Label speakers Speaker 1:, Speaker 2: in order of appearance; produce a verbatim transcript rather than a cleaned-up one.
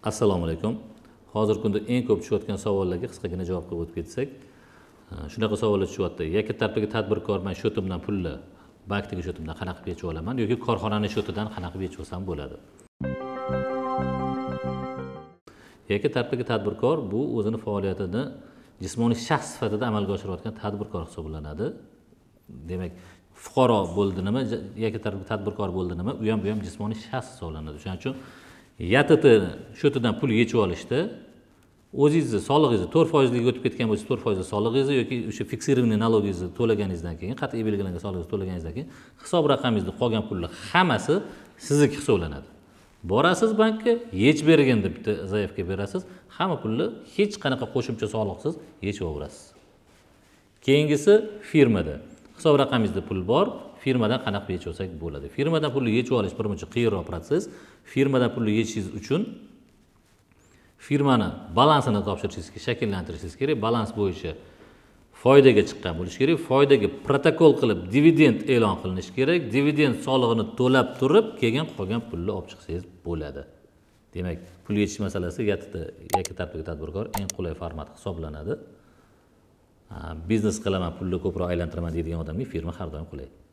Speaker 1: Assalomu alaykum. Hozirgi kunda eng ko'p tushayotgan savollarga qisqagina javob qilib o'tib ketsak, shunaqa savollar tushyapti. Yakka tarafdagi tadbirkor men shotimdan pulni bankdagi shotimdan qanaqa qilib yechib olaman yoki korxonaning shotidan qanaqa qilib yechib olsam bo'ladi? Yakka tarafdagi tadbirkor bu o'zini faoliyatini jismoniy shaxs sifatida amalga oshirayotgan tadbirkor hisoblanadi. Demak, fuqaro bo'ldi nima, yakka tarafdagi tadbirkor bo'ldi nima, u ham bu ham jismoniy shaxs hisoblanadi. Shuning uchun Y T T shotidan pul yechib olishda o'zingizni solig'ingizni to'rt foizliga o'tib ketgan bo'lsa, to'rt foizli solig'ingizni yoki o'sha fiksirованный налогingizni to'laganingizdan keyin, qat'iy belgilangan solig'ingizni to'laganingizdan keyin hisob raqamingizni qolgan pullar hammasi sizniki hisoblanadi. Borasiz bankka, yechib bergin deb bitta zaявка berasiz, hamma pulni hech qanaqa qo'shimcha soliqsiz yechib olasiz. Keyingisi firmada. Hisob raqamingizda pul bor, firmadan qanaqa yechib olsak bo'ladi. Firmadan pulni yechib olish birmuncha qiyinroq protsess. Firmadan pulni yechishingiz uchun firmani balansini topshirishingiz kerak, shakllantirishingiz kerak. Balans bo'yicha foydaga chiqqan bo'lish kerak. Foydaga protokol qilib dividend e'lon qilinishi kerak. Dividend solig'ini to'lab turib, keyin qolgan pulni olib chiqsangiz bo'ladi. Demak, pul yechish masalasi yakka tarafdagi tadbirkor eng qulay format hisoblanadi. Biznes qilaman, pulni ko'proq aylantiraman deydigan odamga firma har doim qulay.